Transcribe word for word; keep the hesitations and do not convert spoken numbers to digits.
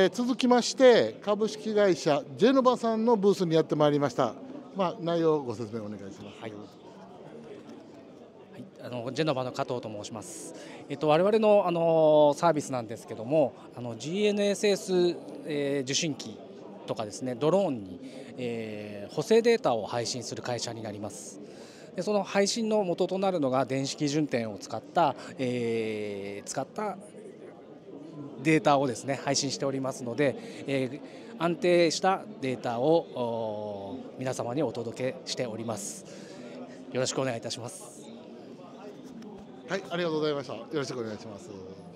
えー、続きまして株式会社ジェノバさんのブースにやってまいりました。まあ、内容をご説明お願いします。 はい、あのジェノバの加藤と申します。えっと我々のあのサービスなんですけども、あの ジーエヌエスエス、えー、受信機とかですね、ドローンに、えー、補正データを配信する会社になります。でその配信の元となるのが電子基準点を使った、えー、使ったデータをですね配信しておりますので、えー、安定したデータを皆様にお届けしております。よろしくお願いいたします。 はい、ありがとうございました。よろしくお願いします。